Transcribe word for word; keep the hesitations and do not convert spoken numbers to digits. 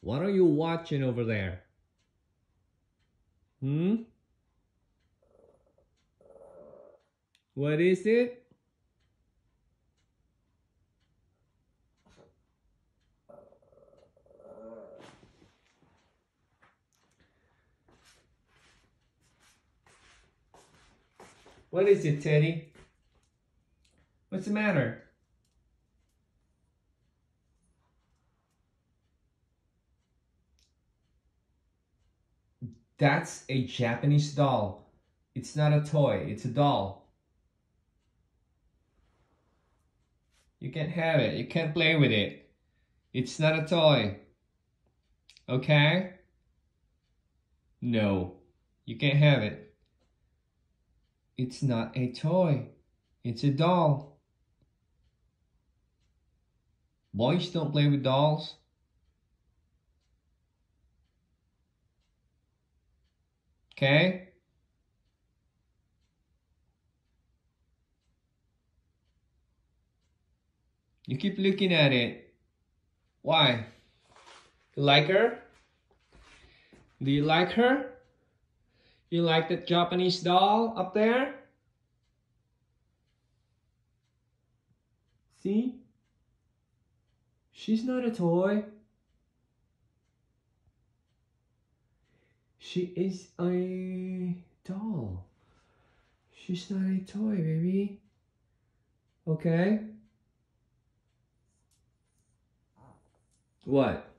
What are you watching over there? Hmm? What is it? What is it, Teddy? What's the matter? That's a Japanese doll. It's not a toy, it's a doll. You can't have it, you can't play with it. It's not a toy. Okay? No, you can't have it. It's not a toy, it's a doll. Boys don't play with dolls. Okay? You keep looking at it. Why? You like her? Do you like her? You like that Japanese doll up there? See? She's not a toy. She is a doll. She's not a toy, baby. Okay? What?